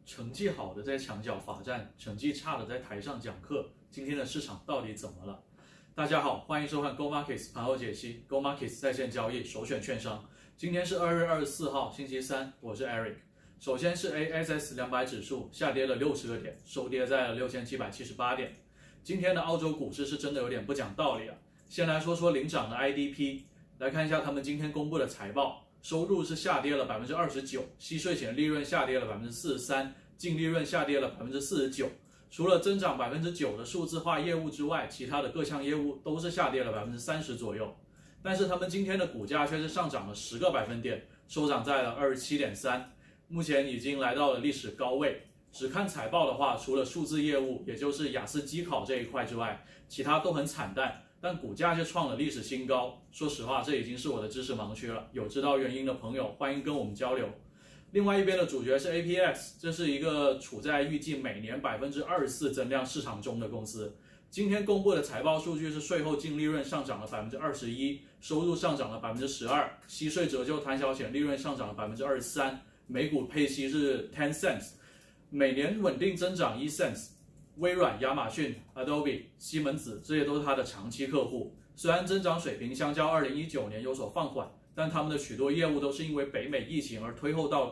成绩好的在墙角罚站，成绩差的在台上讲课。今天的市场到底怎么了？大家好，欢迎收看 Go Markets 盘后解析 ，Go Markets 在线交易首选券商。今天是2月24号，星期三，我是 Eric。首先是 ASX200 指数下跌了60个点，收跌在了6778点。今天的澳洲股市是真的有点不讲道理啊。先来说说领涨的 IDP， 来看一下他们今天公布的财报。收入是下跌了29%，息税前利润下跌了43%，净利润下跌了49%。除了增长9%的数字化业务之外，其他的各项业务都是下跌了30%左右。但是他们今天的股价却是上涨了10个百分点，收涨在了27.3，目前已经来到了历史高位。只看财报的话，除了数字业务，也就是雅思机考这一块之外，其他都很惨淡。但股价却创了历史新高，说实话，这已经是我的知识盲区了。有知道原因的朋友，欢迎跟我们交流。另外一边的主角是 APX， 这是一个处在预计每年24%增量市场中的公司。今天公布的财报数据是税后净利润上涨了21%，收入上涨了12%，息税折旧摊销前利润上涨了23%，每股配息是10 cents， 每年稳定增长1 cents。微软、亚马逊、Adobe、西门子，这些都是它的长期客户。虽然增长水平相较2019年有所放缓，但他们的许多业务都是因为北美疫情而推后到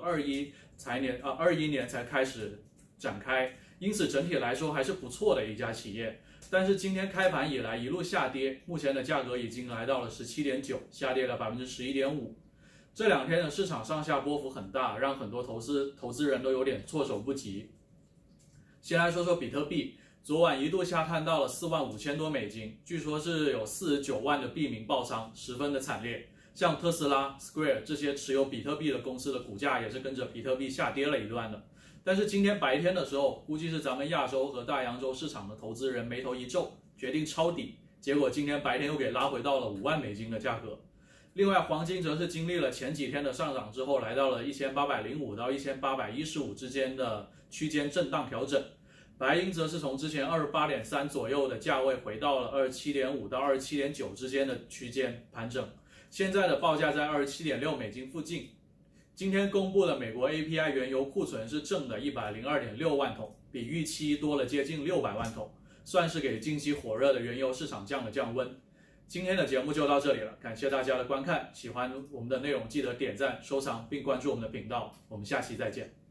21年才开始展开，因此整体来说还是不错的一家企业。但是今天开盘以来一路下跌，目前的价格已经来到了17.9，下跌了11.5%。这两天的市场上下波幅很大，让很多投资人都有点措手不及。先来说说比特币，昨晚一度下探到了45000多美金，据说是有49万的币民爆仓，十分的惨烈。像特斯拉、Square 这些持有比特币的公司的股价也是跟着比特币下跌了一段的。但是今天白天的时候，估计是咱们亚洲和大洋洲市场的投资人眉头一皱，决定抄底，结果今天白天又给拉回到了5万美金的价格。另外，黄金则是经历了前几天的上涨之后，来到了1805到1815之间的区间震荡调整。白银则是从之前28.3左右的价位回到了27.5到27.9之间的区间盘整，现在的报价在27.6美金附近。今天公布的美国 API 原油库存是正的102.6万桶，比预期多了接近600万桶，算是给近期火热的原油市场降了降温。今天的节目就到这里了，感谢大家的观看，喜欢我们的内容记得点赞、收藏并关注我们的频道，我们下期再见。